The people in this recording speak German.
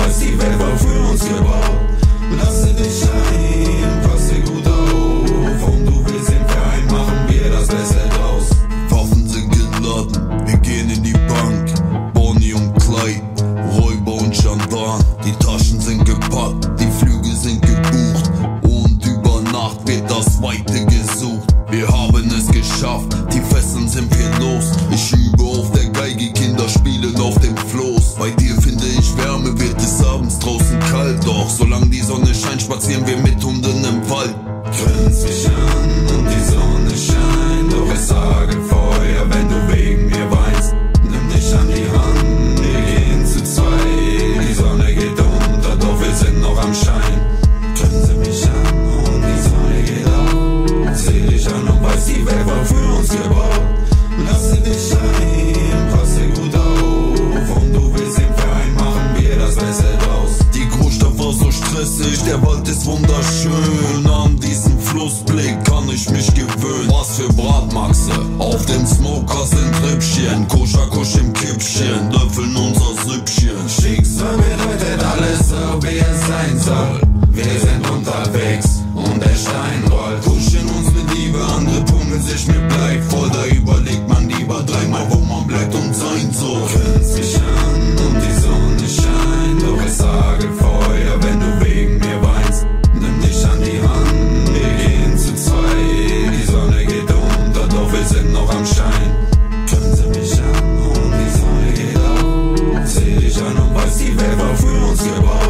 weiß, die Welt war für uns gebaut. Lasse dich ein, pass dir gut auf, und du willst den Verein, machen wir das Beste draus. Waffen sind geladen, wir gehen in die Bank. Bonnie und Clyde, Räuber und Gendarm. Die Taschen sind gepackt, die Flüge sind gebucht, und über Nacht wird das Weite gesucht. Wir haben es geschafft, die Fesseln sind wir los. Ich übe auf der Geige, Kinder spielen auf dem Floß. Bei dir finde ich Wärme, wird es abends draußen kalt. Doch solange die Sonne scheint, spazieren wir mit Hunden im Wald. Grinst mich an und die Sonne scheint, doch es sage Feuer, wenn du wegen mir weinst. Nimm dich an die Hand, wir gehen zu zweit. Die Sonne geht unter, doch wir sind noch am Schein. Grinse mich an und die Sonne geht auf. Seh dich an und weiß, die Welt war für uns gebaut. Lasse dich ein, pass dir gut auf, und du willst den Verein, machen wir das Beste draus. Die Großstadt war so stressig, der Wald ist wunderschön. An diesen Flussblick kann ich mich gewöhnen. Was für Bratmaxe, auf dem Smoker sind Rippchen. Koscher im Kippchen, löffeln unser Süppchen. Schicksal bedeutet alles so, wie es sein soll. Wir sind unterwegs und der Stein rollt. Kuscheln uns mit Liebe, andere pummeln sich mit Blei voll. Da überlegt man lieber dreimal, wo man bleibt und sein soll. Grinst mich an und die Sonne scheint, doch es sage Feuer, wenn du wegen mir weinst. Nimm dich an die Hand, wir gehen zu zweit. Die Sonne geht unter, doch wir sind noch am Schein. Grinse mich an und die Sonne geht auf. Seh dich an und weiß, die Welt war für uns gebaut.